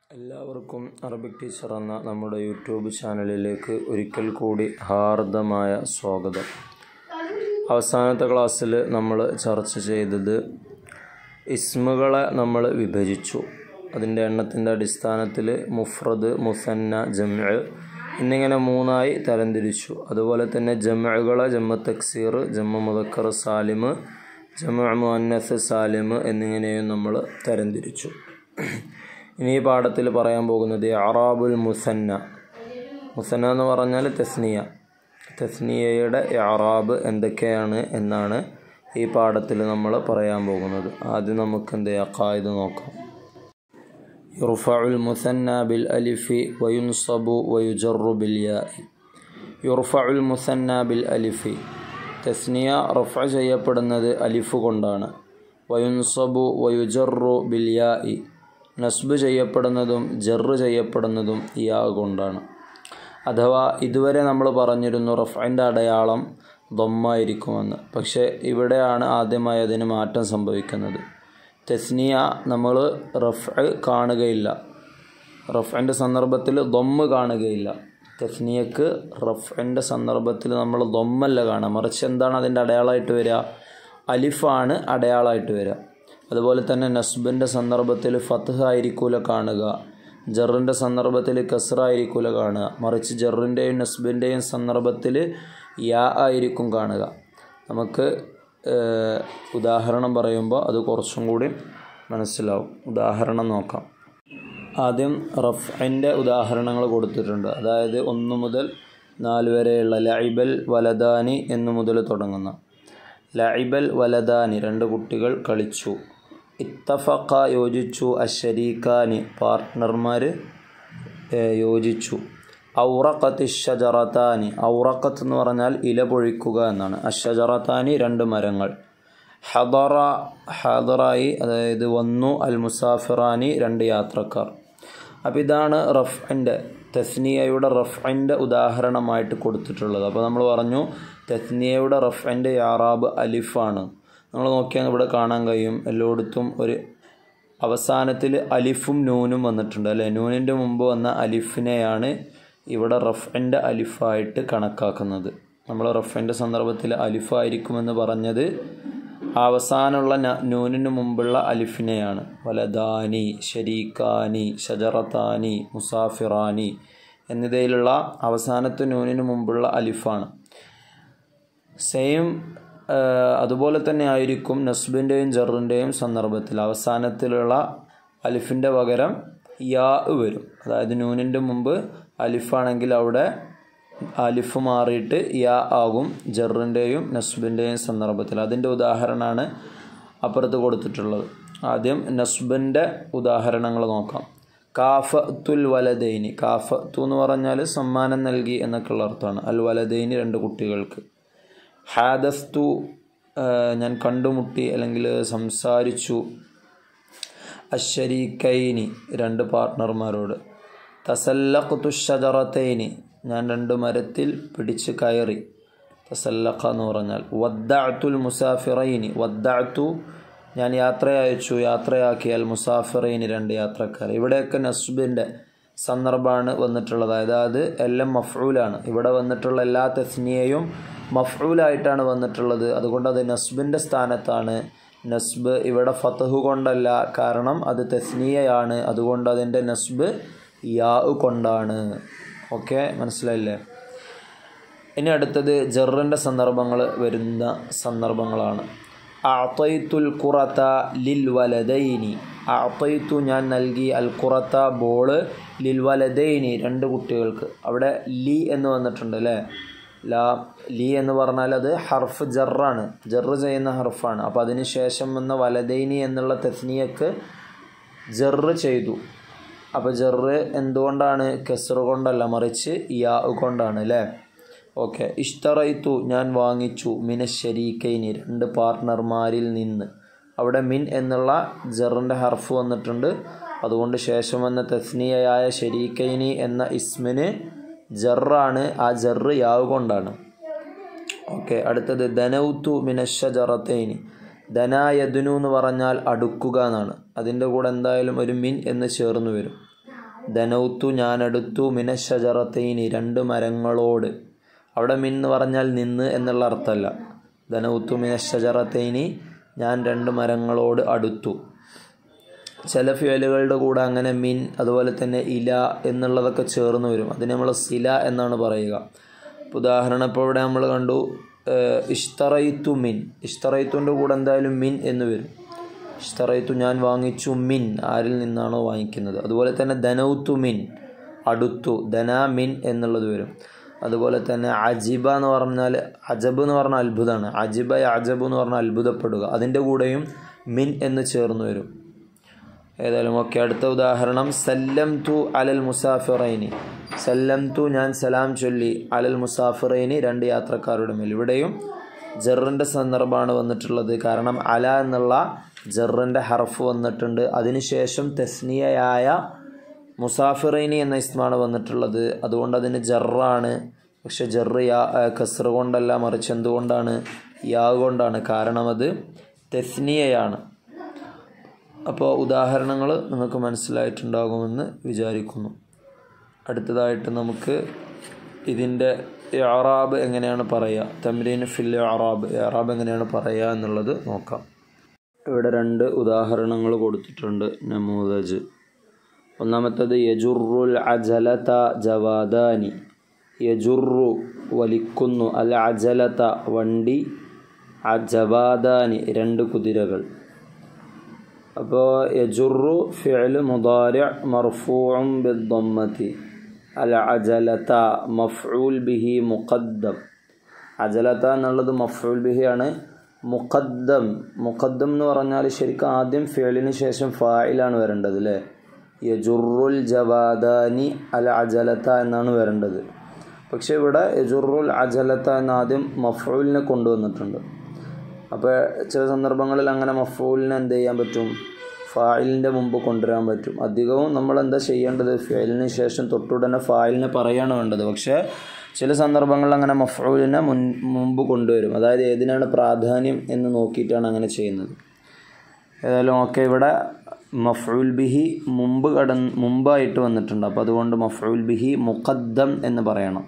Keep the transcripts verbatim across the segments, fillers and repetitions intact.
എല്ലാവർക്കും Arabic teacher എന്ന നമ്മുടെ യൂട്യൂബ് ചാനലിലേക്ക് ഒരിക്കൽ കൂടി ഹാർദമായ സ്വാഗതം. അവസാനത്തെ ക്ലാസ്സിൽ നമ്മൾ ചർച്ച ചെയ്തത് ഇസ്മുകളെ നമ്മൾ വിഭജിച്ചു. അതിൻ്റെ എണ്ണത്തിൻ്റെ അടിസ്ഥാനത്തിൽ മുഫ്രദ്, മുസന്ന, ജംഅ് എന്നിങ്ങനെ മൂന്നായി തരംതിരിച്ചു. അതുപോലെ തന്നെ ജംഅുകളെ ജംഅ് തക്സീർ, ജംഅ് മുദക്കർ സാലിം, ജംഅ് മുഅന്നസ് സാലിം എന്നിങ്ങനെയും നമ്മൾ തരംതിരിച്ചു. ഇനി ഈ പാഠത്തിൽ പറയാൻ പോകുന്നത് ഇഅ്റാബുൽ മുസന്ന. മുസന്ന എന്ന് പറഞ്ഞാൽ തസ്നിയ. തസ്നിയയുടെ ഇഅ്റാബ് എന്തൊക്കെയാണ് എന്നാണ് ഈ പാഠത്തിൽ നമ്മൾ പറയാൻ പോകുന്നത്. ആദ്യം നമുക്ക് എന്ത് ഖായിദ നോക്കാം. യുർഫഉൽ മുസന്ന ബിൽ അലിഫി വയുൻസബു വയുജറു ബിൽ യാഇ. യുർഫഉൽ മുസന്ന ബിൽ അലിഫി, തസ്നിയ റഫഅ ചെയ്യപ്പെടുന്നത് അലിഫ് കൊണ്ടാണ്. വയുൻസബു വയുജറു ബിൽ യാഇ, നസ്ബ് ചെയ്യപ്പെടുന്നതും ജറ് ചെയ്യപ്പെടുന്നതും യാ കൊണ്ടാണ്. അഥവാ ഇതുവരെ നമ്മൾ പറഞ്ഞിരുന്നു റഫ്ഇൻ്റെ അടയാളം ദമ്മായിരിക്കുമെന്ന്. പക്ഷേ ഇവിടെയാണ് ആദ്യമായി അതിന് മാറ്റം സംഭവിക്കുന്നത്. തസ്നിയ നമ്മൾ റഫ്ഇ കാണുകയില്ല, റഫ്ഇൻ്റെ സന്ദർഭത്തിൽ ദമ്മ് കാണുകയില്ല. തസ്നിയക്ക് റഫ്ഇൻ്റെ സന്ദർഭത്തിൽ നമ്മൾ ദമ്മല്ല കാണുക, മറിച്ച് എന്താണ് അതിൻ്റെ അടയാളമായിട്ട് വരിക? അലിഫാണ് അടയാളമായിട്ട് വരിക. അതുപോലെ തന്നെ നസ്ബിൻ്റെ സന്ദർഭത്തിൽ ഫത്ഹ് ആയിരിക്കൂല കാണുക, ജറിൻ്റെ സന്ദർഭത്തിൽ കസ്റ ആയിരിക്കൂല കാണുക, മറിച്ച് ജറിൻ്റെയും നസ്ബിൻ്റെയും സന്ദർഭത്തിൽ യാ ആയിരിക്കും കാണുക. നമുക്ക് ഉദാഹരണം പറയുമ്പോൾ അത് കുറച്ചും കൂടി മനസ്സിലാവും. ഉദാഹരണം നോക്കാം. ആദ്യം റഫ്ഇൻ്റെ ഉദാഹരണങ്ങൾ കൊടുത്തിട്ടുണ്ട്. അതായത് ഒന്ന് മുതൽ നാല് വരെയുള്ള ലഇബൽ വലദാനി എന്നു മുതൽ തുടങ്ങുന്ന ലഇബൽ വലദാനി രണ്ട് കുട്ടികൾ കളിച്ചു. ഇത്തഫഖ യോജിച്ചു, അശരീഖാനി പാർട്ട്ണർമാർ യോജിച്ചു. ഔറഖത്തി ഷജറത്താനി, ഔറഖത്ത് എന്ന് പറഞ്ഞാൽ ഇല പൊഴിക്കുക എന്നാണ്. അഷജറത്താനി രണ്ട് മരങ്ങൾ. ഹദറ ഹദറായി, അതായത് വന്നു. അൽ മുസാഫിറാനി രണ്ട് യാത്രക്കാർ. അപ്പോൾ ഇതാണ് റഫ്ഇൻ്റെ തസ്നിയയുടെ റഫ്ഇൻ്റെ ഉദാഹരണമായിട്ട് കൊടുത്തിട്ടുള്ളത്. അപ്പോൾ നമ്മൾ പറഞ്ഞു തസ്നിയയുടെ റഫ്ഇൻ്റെ ഇഅ്റാബ് അലിഫാണ്. നമ്മൾ നോക്കിയാൽ ഇവിടെ കാണാൻ കഴിയും എല്ലായിടത്തും ഒരു അവസാനത്തിൽ അലിഫും നൂനും വന്നിട്ടുണ്ട് അല്ലേ. നൂനിൻ്റെ മുമ്പ് വന്ന അലിഫിനെയാണ് ഇവിടെ റഫ്ഇൻ്റെ അലിഫായിട്ട് കണക്കാക്കുന്നത്. നമ്മൾ റഫ്ഇൻ്റെ സന്ദർഭത്തിൽ അലിഫായിരിക്കുമെന്ന് പറഞ്ഞത് അവസാനമുള്ള നൂനിന് മുമ്പുള്ള അലിഫിനെയാണ്. വലദാനി, ശരീക്കാനി, ഷജറത്താനി, മുസാഫിറാനി എന്നിവയിലുള്ള അവസാനത്തെ നൂനിന് മുമ്പുള്ള അലിഫാണ്. സെയിം അതുപോലെ തന്നെ ആയിരിക്കും നസ്ബിൻ്റെയും ജറിൻ്റെയും സന്ദർഭത്തിൽ. അവസാനത്തിലുള്ള അലിഫിൻ്റെ പകരം യാ വരും. അതായത് നൂനിൻ്റെ മുമ്പ് അലിഫാണെങ്കിൽ അവിടെ അലിഫ് മാറിയിട്ട് യാ ആകും ജറിൻ്റെയും നസ്ബിൻ്റെയും സന്ദർഭത്തിൽ. അതിൻ്റെ ഉദാഹരണമാണ് അപ്പുറത്ത് കൊടുത്തിട്ടുള്ളത്. ആദ്യം നസ്ബിൻ്റെ ഉദാഹരണങ്ങൾ നോക്കാം. കാഫത്തുൽ വലദൈനി, കാഫത്തു എന്ന് പറഞ്ഞാൽ സമ്മാനം നൽകി എന്നൊക്കെയുള്ള അർത്ഥമാണ്. അൽ വലദൈനി രണ്ട് കുട്ടികൾക്ക്. ഹാദസ്തു ഞാൻ കണ്ടുമുട്ടി അല്ലെങ്കിൽ സംസാരിച്ചു. അശരീക്കൈനി രണ്ട് പാർട്ട്ണർമാരോട്. തസല്ലഖ്തു ഷജറത്തൈനി ഞാൻ രണ്ട് മരത്തിൽ പിടിച്ച് കയറി. തസല്ലഖ എന്ന് പറഞ്ഞാൽ. വദ്ദഅത്തുൽ മുസാഫിറൈനി, വദ്ദഅത്തു ഞാൻ യാത്ര അയച്ചു, യാത്രയാക്കി. അൽ മുസാഫിറൈനി രണ്ട് യാത്രക്കാർ. ഇവിടെയൊക്കെ നസ്ബിൻ്റെ സന്ദർഭമാണ് വന്നിട്ടുള്ളത്. അതായത് എല്ലാം മഫ്ഊലാണ്. ഇവിടെ വന്നിട്ടുള്ള എല്ലാ തസ്നിയയും മഫ്ഊലായിട്ടാണ് വന്നിട്ടുള്ളത്. അതുകൊണ്ട് അത് നസ്ബിൻ്റെ സ്ഥാനത്താണ്. നസ്ബ് ഇവിടെ ഫത്ഹു കൊണ്ടല്ല, കാരണം അത് തസ്നിയയാണ്. അതുകൊണ്ട് അതിൻ്റെ നസ്ബ് യാ കൊണ്ടാണ്. ഓക്കെ, മനസ്സിലായില്ലേ? ഇനി അടുത്തത് ജറിൻ്റെ സന്ദർഭങ്ങൾ വരുന്ന സന്ദർഭങ്ങളാണ്. അഅ്തൈതുൽ ഖുറത ലിൽ വലദൈനി, അഅ്തൈതു ഞാൻ നൽകി. അൽ ഖുറത ബോള്, ലിൽ വലദൈനി രണ്ട് കുട്ടികൾക്ക്. അവിടെ ലി എന്ന് വന്നിട്ടുണ്ട് അല്ലേ. ലാ ലി എന്ന് പറഞ്ഞാൽ അത് ഹർഫ് ജറാണ്, ജറ് ചെയ്യുന്ന ഹർഫാണ്. അപ്പോൾ അതിന് ശേഷം വന്ന വലദൈനി എന്നുള്ള തസ്നിയക്ക് ജറ് ചെയ്തു. അപ്പോൾ ജറ് എന്തുകൊണ്ടാണ്? കസ്റ് കൊണ്ടല്ല, മറിച്ച് യാ കൊണ്ടാണ് അല്ലേ. ഓക്കെ. ഇഷ്തറൈതു ഞാൻ വാങ്ങിച്ചു. മിനശ്ശരീക്കൈനി രണ്ട് പാർട്ട്ണർമാരിൽ നിന്ന്. അവിടെ മിൻ എന്നുള്ള ജറിൻ്റെ ഹർഫ് വന്നിട്ടുണ്ട്. അതുകൊണ്ട് ശേഷം വന്ന തസ്നിയയായ ശരീക്കൈനി എന്ന ഇസ്മിന് ജറാണ്. ആ ജറ് യാവ് കൊണ്ടാണ്. ഓക്കെ. അടുത്തത് ദനൗത്തു മിനശ്ശജറത്തൈനി, ദനായദ്നു എന്ന് പറഞ്ഞാൽ അടുക്കുക എന്നാണ്. അതിൻ്റെ കൂടെ എന്തായാലും ഒരു മിൻ എന്ന് ചേർന്ന് വരും. ദനൗത്തു ഞാനടുത്തു മിനശ്ശജറത്തൈനി രണ്ട് മരങ്ങളോട്. അവിടെ മിൻ എന്ന് പറഞ്ഞാൽ നിന്ന് എന്നുള്ള അർത്ഥമല്ല. ദനൗത്തു മിനശ്ശജറത്തൈനി ഞാൻ രണ്ട് മരങ്ങളോട് അടുത്തു. ചില ഫിയലുകളുടെ കൂടെ അങ്ങനെ മിൻ അതുപോലെ തന്നെ ഇല എന്നുള്ളതൊക്കെ ചേർന്ന് വരും. അതിന് നമ്മൾ സില എന്നാണ് പറയുക. ഉദാഹരണം ഇപ്പോൾ ഇവിടെ നമ്മൾ കണ്ടു ഇഷ്തറൈത്തു മിൻ. ഇഷ്തറൈത്തുൻ്റെ കൂടെ എന്തായാലും മിൻ എന്ന് വരും. ഇഷ്തറൈത്തു ഞാൻ വാങ്ങിച്ചു മിൻ ആരിൽ നിന്നാണോ വാങ്ങിക്കുന്നത്. അതുപോലെ തന്നെ ദനൗത്തു മിൻ അടുത്തു, ദന മിൻ എന്നുള്ളത് വരും. അതുപോലെ തന്നെ അജിബ എന്ന് പറഞ്ഞാൽ അജബ് എന്ന് പറഞ്ഞാൽ അത്ഭുതമാണ്. അജിബ അജബ് എന്ന് പറഞ്ഞാൽ അത്ഭുതപ്പെടുക. അതിൻ്റെ കൂടെയും മിൻ എന്ന് ചേർന്ന് വരും. ഏതായാലും ഓക്കെ. അടുത്ത ഉദാഹരണം സല്ലം തു അലൽ മുസാഫിറൈനി. സല്ലം തു ഞാൻ സലാം ചൊല്ലി അലൽ മുസാഫിറൈനി രണ്ട് യാത്രക്കാരുടെ മേൽ. ഇവിടെയും ജറിൻ്റെ സന്ദർഭമാണ് വന്നിട്ടുള്ളത്. കാരണം അല എന്നുള്ള ജറിൻ്റെ ഹർഫ് വന്നിട്ടുണ്ട്. അതിനുശേഷം തസ്നിയയായ മുസാഫിറൈനി എന്ന ഇസ്മാണ് വന്നിട്ടുള്ളത്. അതുകൊണ്ട് അതിന് ജറാണ്. പക്ഷെ ജറ് യാ കസ്ർ കൊണ്ടല്ല, മറിച്ച് എന്തുകൊണ്ടാണ്? യാ കൊണ്ടാണ്. കാരണം അത് തസ്നിയയാണ്. അപ്പോൾ ഉദാഹരണങ്ങൾ നിങ്ങൾക്ക് മനസ്സിലായിട്ടുണ്ടാകുമെന്ന് വിചാരിക്കുന്നു. അടുത്തതായിട്ട് നമുക്ക് ഇതിൻ്റെ ഇഅറാബ് എങ്ങനെയാണ് പറയുക, തംരീൻ ഫിൽ ഇഅറാബ്, ഇഅറാബ് എങ്ങനെയാണ് പറയുക എന്നുള്ളത് നോക്കാം. ഇവിടെ രണ്ട് ഉദാഹരണങ്ങൾ കൊടുത്തിട്ടുണ്ട്. നമൂദജ്. ഒന്നാമത്തേത് യജുറുൽ അജലത ജവാദാനി. യജുറു വലിക്കുന്നു, അൽ അജലത വണ്ടി, ജവാദാനി രണ്ട് കുതിരകൾ. അപ്പോൾ യജുറു ഫിഅ്ലു മുദാരി' മർഫൂഉൻ ബിദ്ദമ്മതി, അൽ അജലത മഫ്ഊൽ ബിഹി മുഖദ്ദം. അജലത എന്നുള്ളത് മഫ്ഊൽ ബിഹി ആണ്. മുഖദ്ദം മുഖദ്ദം എന്ന് പറഞ്ഞാൽ ശരിക്കും ആദ്യം ഫിഅലിന് ശേഷം ഫായിലാണ് വരേണ്ടത് അല്ലേ. യജുറുൽ ജവാദാനി അൽ അജലത എന്നാണ് വരേണ്ടത്. പക്ഷെ ഇവിടെ യജുറുൽ അജലത എന്ന് ആദ്യം മഫ്ഊലിനെ കൊണ്ടുവന്നിട്ടുണ്ട്. അപ്പോൾ ചില സന്ദർഭങ്ങളിൽ അങ്ങനെ മഫ്ഊലിനെ എന്ത് ചെയ്യാൻ പറ്റും? ഫായിലിൻ്റെ മുമ്പ് കൊണ്ടുവരാൻ പറ്റും. അധികവും നമ്മൾ എന്താ ചെയ്യേണ്ടത്? ഫിഅലിന് ശേഷം തൊട്ടുടനെ ഫായിലിനെ പറയാണ് വേണ്ടത്. പക്ഷേ ചില സന്ദർഭങ്ങളിൽ അങ്ങനെ മഫ്ഊലിനെ മുൻ മുമ്പ് കൊണ്ടുവരും. അതായത് ഏതിനാണ് പ്രാധാന്യം എന്ന് നോക്കിയിട്ടാണ് അങ്ങനെ ചെയ്യുന്നത്. ഏതായാലും ഓക്കെ. ഇവിടെ മഫ്ഊൽ ബിഹി മുമ്പ് കടന്ന് മുമ്പായിട്ട് വന്നിട്ടുണ്ട്. അപ്പോൾ അതുകൊണ്ട് മഫ്ഊൽ ബിഹി മുഖദ്ദം എന്ന് പറയണം.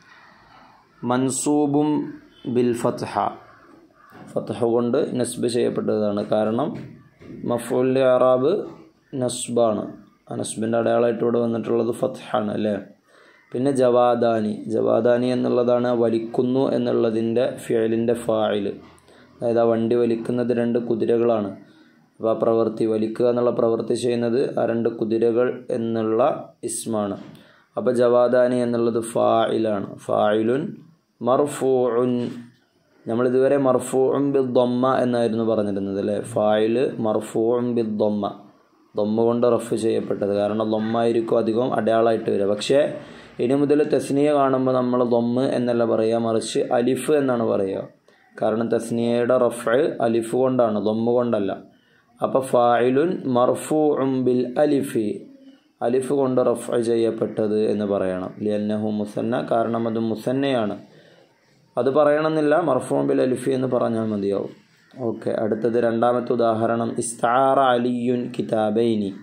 മൻസൂബും ബിൽ ഫത്ഹ, ഫത്ഹ കൊണ്ട് നസ്ബ് ചെയ്യപ്പെട്ടതാണ്. കാരണം മഫ്ഊലിൻ്റെ ഇഅറാബ് നസ്ബാണ്. ആ നസ്ബിൻ്റെ അടയാളമായിട്ട് ഇവിടെ വന്നിട്ടുള്ളത് ഫത്ഹാണ് അല്ലേ. പിന്നെ ജവാദാനി, ജവാദാനി എന്നുള്ളതാണ് വലിക്കുന്നു എന്നുള്ളതിൻ്റെ ഫിഅലിൻ്റെ ഫാഇൽ. അതായത് ആ വണ്ടി വലിക്കുന്നത് രണ്ട് കുതിരകളാണ്. അപ്പോൾ ആ പ്രവൃത്തി വലിക്കുക എന്നുള്ള പ്രവൃത്തി ചെയ്യുന്നത് ആ രണ്ട് കുതിരകൾ എന്നുള്ള ഇസ്മാണ്. അപ്പോൾ ജവാദാനി എന്നുള്ളത് ഫാഇലാണ്. ഫാഇലുൻ മർഫൂഉൻ. നമ്മളിതുവരെ മർഫൂഉൻ ബിദ്ദമ്മ എന്നായിരുന്നു പറഞ്ഞിരുന്നത് അല്ലേ. ഫാഇൽ മർഫൂഉൻ ബിദ്ദമ്മ, ദമ്മ കൊണ്ട് റഫ് ചെയ്യപ്പെട്ടത്. കാരണം ദമ്മായിരിക്കും അധികം അടയാളമായിട്ട് വരിക. പക്ഷേ ഇനി മുതൽ തസ്നിയ കാണുമ്പോൾ നമ്മൾ ദമ്മ് എന്നല്ല പറയുക, മറിച്ച് അലിഫ് എന്നാണ് പറയുക. കാരണം തസ്നിയയുടെ റഫ് അലിഫ് കൊണ്ടാണ്, ദമ്മ കൊണ്ടല്ല. അപ്പോൾ ഫാഇലുൻ മർഫൂഉൻ ബിൽ അലിഫി, അലിഫ് കൊണ്ട് റഫ് ചെയ്യപ്പെട്ടത് എന്ന് പറയണം. ലിഅന്നഹു മുസന്ന, കാരണം അത് മുസന്നയാണ്. അത് പറയണമെന്നില്ല, മർഫൂഉൻ ബിൽ അലിഫി എന്ന് പറഞ്ഞാൽ മതിയാവും. ഓക്കെ. അടുത്തത് രണ്ടാമത്തെ ഉദാഹരണം ഇസ്തആറ അലിയുൻ കിതാബൈനി.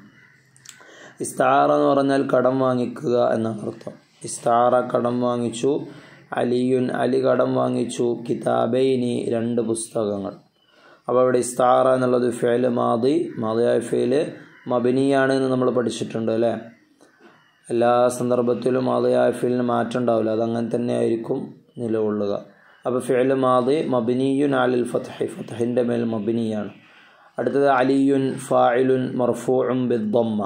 ഇസ്തആറ എന്ന് പറഞ്ഞാൽ കടം വാങ്ങിക്കുക എന്നാണ് അർത്ഥം. ഇസ്തആറ കടം വാങ്ങിച്ചു, അലിയുൻ അലി കടം വാങ്ങിച്ചു, കിതാബൈനി രണ്ട് പുസ്തകങ്ങൾ. അപ്പോൾ ഇവിടെ ഇസ്തആറ എന്നുള്ളത് ഫിഅൽ മാദി, മാദിയായ ഫിഅൽ മബ്നിയാണ് എന്ന് നമ്മൾ പഠിച്ചിട്ടുണ്ട് അല്ലേ. എല്ലാ സന്ദർഭത്തിലും മാദിയായ ഫിഅലിന് മാറ്റം ഉണ്ടാവില്ല, അതങ്ങനെ തന്നെ ആയിരിക്കും നിലകൊള്ളുക. അപ്പോൾ ഫിഅൽ മാദി മബ്നിയുൻ അലൽ ഫത്ഹി, ഫത്ഹിൻ്റെ മേൽ മബ്നിയാണ്. അടുത്തത് അലിയുൻ ഫാഇലുൻ മർഫൂഉൻ ബിദ്ദമ്മ.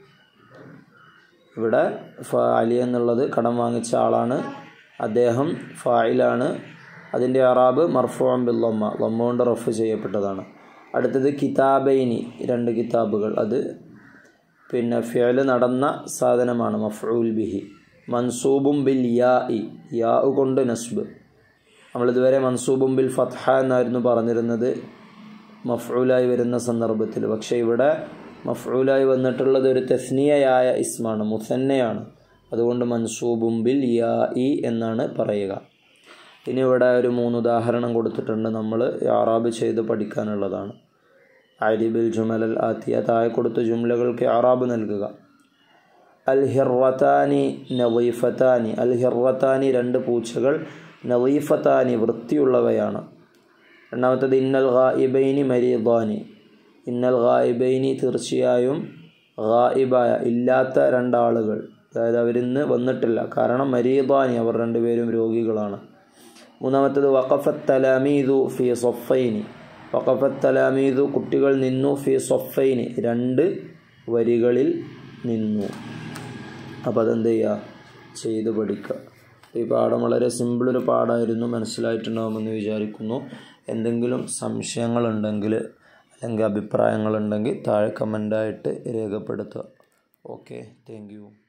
ഇവിടെ അലി എന്നുള്ളത് കടം വാങ്ങിച്ച ആളാണ്, അദ്ദേഹം ഫായിലാണ്. അതിൻ്റെ ഇഅറാബ് മർഫൂഉൻ ബിൽ ദമ്മ, ദമ്മ കൊണ്ട് റഫ് ചെയ്യപ്പെട്ടതാണ്. അടുത്തത് കിതാബൈനി രണ്ട് കിതാബുകൾ. അത് പിന്നെ ഫിഅൽ നടന്ന സാധനമാണ്, മഫ്ഊൽ ബിഹി. മൻസൂബും ബിൽ യാഇ, യാ കൊണ്ട് നസ്ബ്. നമ്മളിതുവരെ മൻസൂബും ബിൽ ഫത്ഹ എന്നായിരുന്നു പറഞ്ഞിരുന്നത് മഫ്ഊലായി വരുന്ന സന്ദർഭത്തിൽ. പക്ഷേ ഇവിടെ മഫ്ഊലായി വന്നിട്ടുള്ളത് ഒരു തസ്നിയയായ ഇസ്മാണ്, മുസന്നയാണ്. അതുകൊണ്ട് മൻസൂബും ബിൽ യാഇ എന്നാണ് പറയുക. ഇനി ഇവിടെ ഒരു മൂന്ന് ഉദാഹരണം കൊടുത്തിട്ടുണ്ട്, നമ്മൾ ഇഅറാബ് ചെയ്ത് പഠിക്കാനുള്ളതാണ്. അരിബിൽ ജുമലൽ ആത്തിയ, താഴെ കൊടുത്ത ജുംലകൾക്ക് ഇഅറാബ് നൽകുക. അൽ ഹിർറത്താനി നളീഫത്താനി. അൽ ഹിർറത്താനി രണ്ട് പൂച്ചകൾ, നളീഫത്താനി വൃത്തിയുള്ളവയാണ്. രണ്ടാമത്തത് ഇന്നൽ ഗായിബൈനി മരീദാനി. ഇന്നൽ ഗായിബൈനി തീർച്ചയായും ഗായിബായ ഇല്ലാത്ത രണ്ടാളുകൾ, അതായത് അവരിന്ന് വന്നിട്ടില്ല, കാരണം മരീദാനി അവർ രണ്ടുപേരും രോഗികളാണ്. മൂന്നാമത്തത് വഖഫത്ത് തലാമീദു ഫി സൊഫൈനി. വഖഫത്ത് തലാമീദു കുട്ടികൾ നിന്നു, ഫി സൊഫൈനി രണ്ട് വരികളിൽ നിന്നു. അപ്പോൾ അതെന്ത് ചെയ്യുക, ചെയ്ത് പഠിക്കുക. ഈ പാഠം വളരെ സിമ്പിളൊരു പാഠമായിരുന്നു, മനസ്സിലായിട്ടുണ്ടാകുമെന്ന് വിചാരിക്കുന്നു. എന്തെങ്കിലും സംശയങ്ങളുണ്ടെങ്കിൽ അല്ലെങ്കിൽ അഭിപ്രായങ്ങളുണ്ടെങ്കിൽ താഴെ കമൻ്റായിട്ട് രേഖപ്പെടുത്തുക. Okay, thank U.